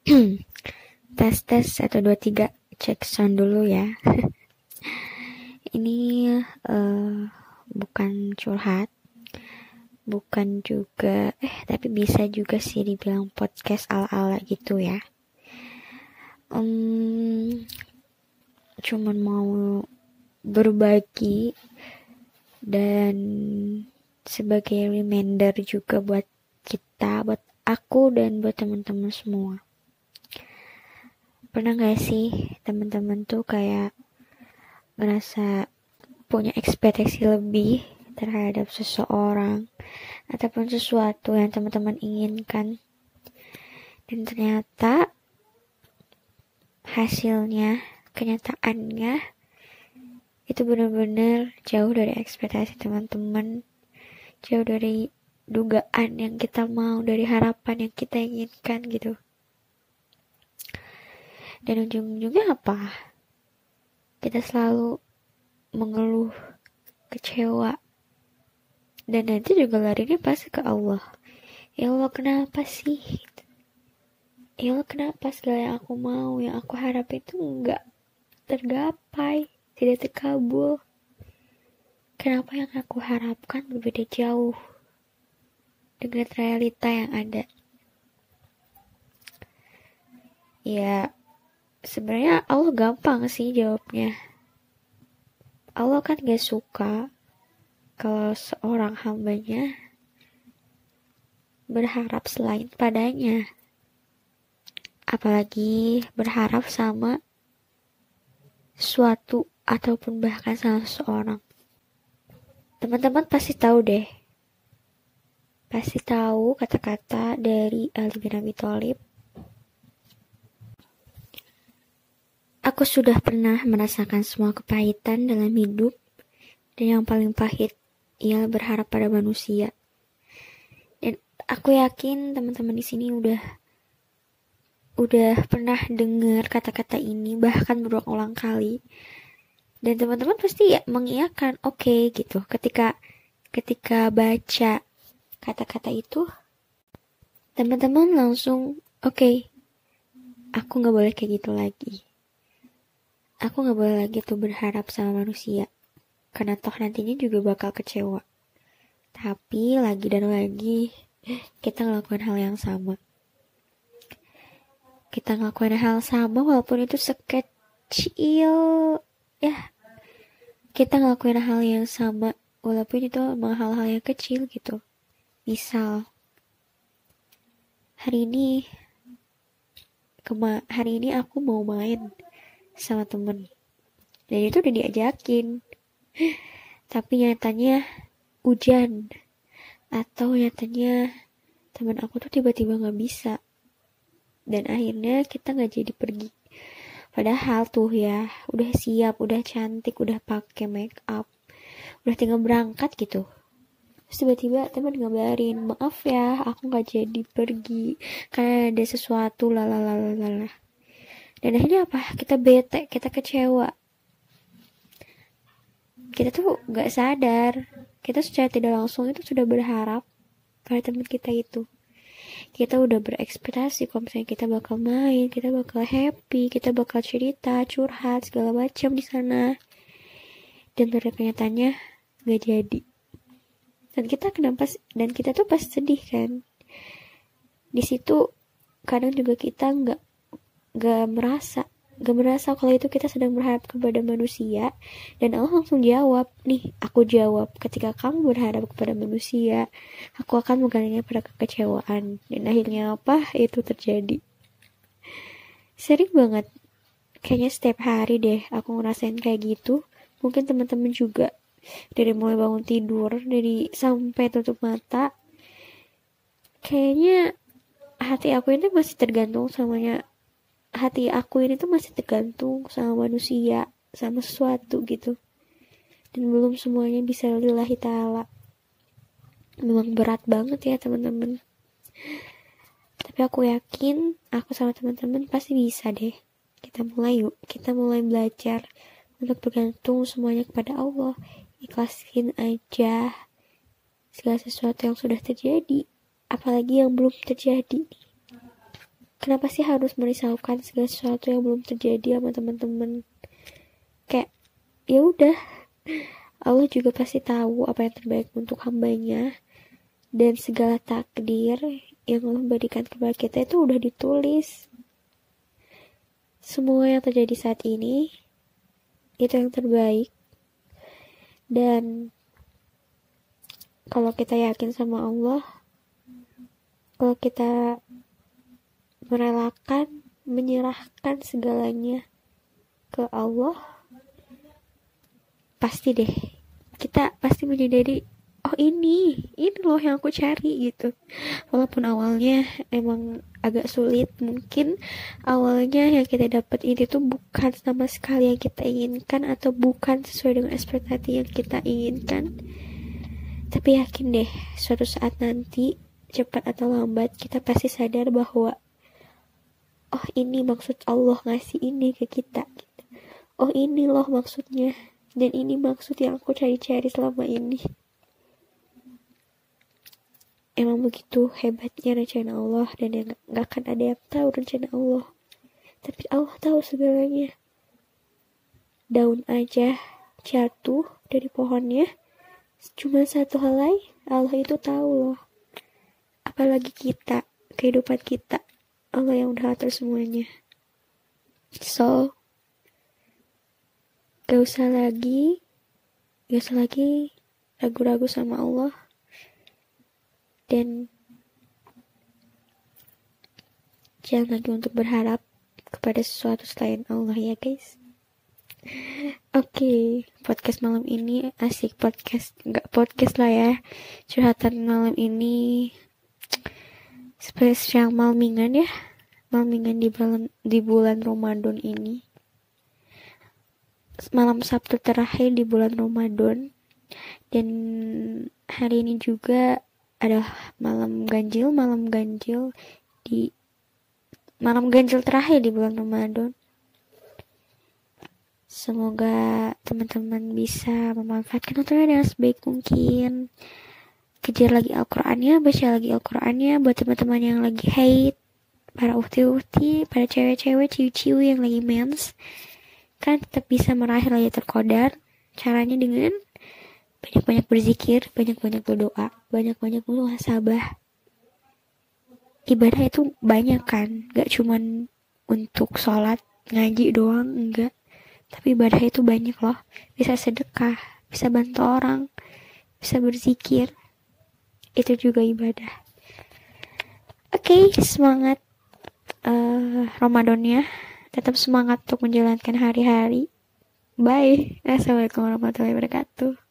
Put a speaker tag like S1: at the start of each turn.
S1: Tes 1 2 3 cek sound dulu ya. Ini bukan curhat, bukan juga tapi bisa juga sih dibilang podcast ala-ala gitu ya. Cuman mau berbagi dan sebagai reminder juga buat kita, buat aku dan buat teman-teman semua. Pernah gak sih teman-teman tuh kayak ngerasa punya ekspektasi lebih terhadap seseorang ataupun sesuatu yang teman-teman inginkan, dan ternyata hasilnya, kenyataannya itu benar-benar jauh dari ekspektasi teman-teman, jauh dari dugaan yang kita mau, dari harapan yang kita inginkan gitu. Dan ujung-ujungnya apa? Kita selalu mengeluh, kecewa, dan nanti juga larinya pasti ke Allah. Ya Allah, kenapa sih? Ya Allah, kenapa segala yang aku mau, yang aku harap itu enggak tergapai, tidak terkabul? Kenapa yang aku harapkan berbeda jauh dengan realita yang ada? Ya, sebenarnya Allah gampang sih jawabnya. Allah kan gak suka kalau seorang hambanya berharap selain padanya, apalagi berharap sama suatu ataupun bahkan sama seseorang. Teman-teman pasti tahu deh, pasti tahu kata-kata dari Ali bin Abi Thalib. Aku sudah pernah merasakan semua kepahitan dalam hidup, dan yang paling pahit ialah berharap pada manusia. Dan aku yakin teman-teman di sini udah pernah dengar kata-kata ini bahkan berulang-ulang kali. Dan teman-teman pasti ya mengiyakan, oke, gitu. Ketika baca kata-kata itu, teman-teman langsung oke, aku nggak boleh kayak gitu lagi. Aku gak boleh lagi tuh berharap sama manusia, karena toh nantinya juga bakal kecewa. Tapi lagi dan lagi kita ngelakuin hal yang sama. Kita ngelakuin hal sama walaupun itu sekecil ya. Kita ngelakuin hal yang sama walaupun itu emang hal-hal yang kecil gitu. Misal hari ini aku mau main sama temen, dan itu udah diajakin, tapi nyatanya hujan, atau nyatanya teman aku tuh tiba-tiba gak bisa, dan akhirnya kita gak jadi pergi. Padahal tuh ya udah siap, udah cantik, udah pakai make up, udah tinggal berangkat gitu. Terus tiba-tiba teman ngabarin, maaf ya aku gak jadi pergi karena ada sesuatu lalalala. Dan akhirnya apa? Kita bete, kita kecewa. Kita tuh gak sadar, kita secara tidak langsung itu sudah berharap pada teman kita itu. Kita udah berekspektasi kalau misalnya kita bakal main, kita bakal happy, kita bakal cerita, curhat, segala macam di sana. Dan pada kenyataannya gak jadi. Dan kita tuh pas sedih kan. Di situ kadang juga kita gak merasa kalau itu kita sedang berharap kepada manusia, dan Allah langsung jawab, nih aku jawab, ketika kamu berharap kepada manusia, aku akan menggantinya pada kekecewaan. Dan akhirnya apa? Itu terjadi. Sering banget, kayaknya setiap hari deh aku ngerasain kayak gitu. Mungkin teman-teman juga, dari mulai bangun tidur, dari sampai tutup mata, kayaknya hati aku ini masih tergantung sama manusia, sama sesuatu gitu. Dan belum semuanya bisa lillahi ta'ala. Memang berat banget ya teman-teman. Tapi aku yakin aku sama teman-teman pasti bisa deh. Kita mulai belajar untuk bergantung semuanya kepada Allah. Ikhlasin aja segala sesuatu yang sudah terjadi, apalagi yang belum terjadi. Kenapa sih harus merisaukan segala sesuatu yang belum terjadi sama teman-teman? Kayak ya udah, Allah juga pasti tahu apa yang terbaik untuk hambanya, dan segala takdir yang Allah berikan kepada kita itu udah ditulis. Semua yang terjadi saat ini itu yang terbaik. Dan kalau kita yakin sama Allah, kalau kita merelakan, menyerahkan segalanya ke Allah, pasti deh kita pasti menyadari, oh ini loh yang aku cari gitu. Walaupun awalnya emang agak sulit, mungkin awalnya yang kita dapat ini tuh bukan sama sekali yang kita inginkan, atau bukan sesuai dengan ekspektasi yang kita inginkan. Tapi yakin deh, suatu saat nanti, cepat atau lambat, kita pasti sadar bahwa oh ini maksud Allah ngasih ini ke kita. Oh ini loh maksudnya, dan ini maksud yang aku cari-cari selama ini. Emang begitu hebatnya rencana Allah, dan yang gak akan ada yang tahu rencana Allah. Tapi Allah tahu segalanya. Daun aja jatuh dari pohonnya, cuma satu helai, Allah itu tahu loh. Apalagi kita, kehidupan kita, Allah yang udah atur semuanya. So, gak usah lagi ragu-ragu sama Allah. Dan jangan lagi untuk berharap kepada sesuatu selain Allah ya guys. Oke, podcast malam ini asik. Nggak podcast lah ya, curhatan malam ini spesial malmingan ya, malmingan di bulan Ramadan ini, malam Sabtu terakhir di bulan Ramadan. Dan hari ini juga adalah malam ganjil terakhir di bulan Ramadan. Semoga teman-teman bisa memanfaatkan waktunya dengan sebaik mungkin. Kejar lagi Al-Qur'annya, baca lagi Al-Qur'annya. Buat teman-teman yang lagi hate, para uhti-uhti, para cewek-cewek, ciu-ciu yang lagi mens, kan tetap bisa meraih Lailatul Qadar. Caranya dengan banyak-banyak berzikir, banyak-banyak berdoa, banyak-banyak muhasabah. Ibadah itu banyak kan, gak cuman untuk sholat, ngaji doang, enggak. Tapi ibadah itu banyak loh. Bisa sedekah, bisa bantu orang, bisa berzikir. Itu juga ibadah. Oke, semangat Ramadannya. Tetap semangat untuk menjalankan hari-hari. Bye. Assalamualaikum warahmatullahi wabarakatuh.